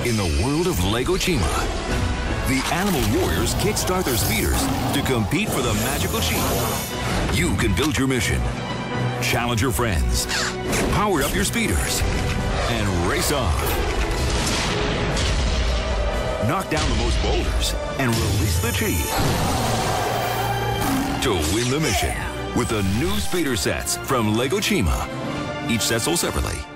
In the world of Lego Chima, the Animal Warriors kickstart their speeders to compete for the magical sheep. You can build your mission, challenge your friends, power up your speeders, and race off. Knock down the most boulders and release the chi to win the mission with the new speeder sets from Lego Chima. Each set sold separately.